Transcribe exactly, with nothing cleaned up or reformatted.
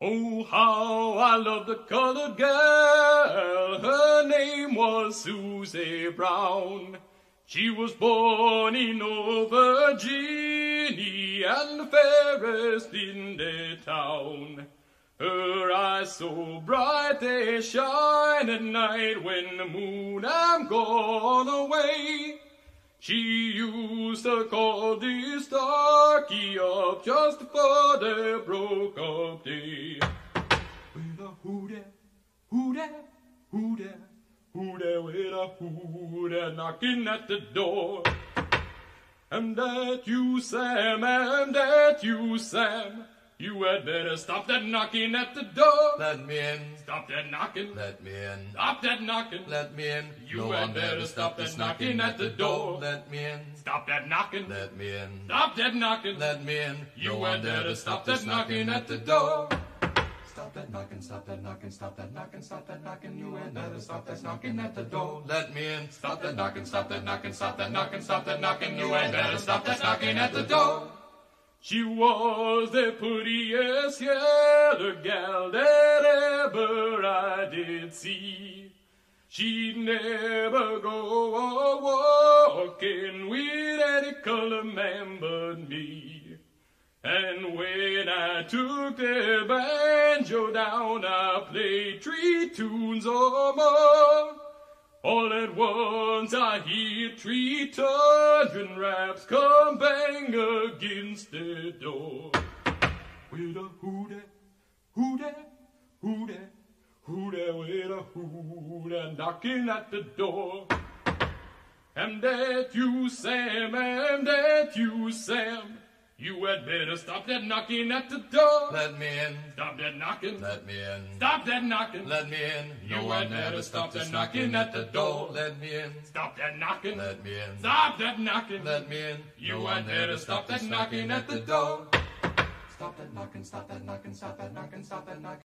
Oh, how I love the colored girl. Her name was Susie Brown. She was born in Old Virginia and the fairest in the town. Her eyes so bright they shine at night when the moon am gone away. She used to call this darky up just for the broke up day. With a who there, who there, who there, who there, with a who there knocking at the door. And that you, Sam, and that you, Sam. You had better stop that knocking at the door. Let me in. Stop that knocking. Let me in. Stop that knocking. Let me in. You no had better stop that knocking at the door. Let me in. Stop that knocking. Let me in. Stop that knocking. Let me in. You no had better stop that knocking at the door. Stop that knocking, stop that knocking, stop that knocking, stop that knocking. You had better stop that knocking at the door. Let me in. Stop that knocking, stop that knocking, stop that knocking, stop that knocking. You had better stop that knocking at the door. She was the prettiest yellow gal that ever I did see. She'd never go a-walking with any color man but me. And when I took the banjo down, I played three tunes or more. All at once I hear three tundrin raps come bang against the door. With a who there, who there, who there, who there, with a who there knocking at the door. And that you, Sam, and that you, Sam. You had better stop that knocking at the door. Let me in. Stop that knocking. Let me in. Stop that knocking. Let me in. You No, had I'll better never stop stop that this knocking at the door. Let me in. Stop that knocking. Let me in. Stop that knocking. Let me in. You No, had I'll better never stop that this knocking at the door. Stop that knocking, stop that knocking, stop that knocking, stop that knocking.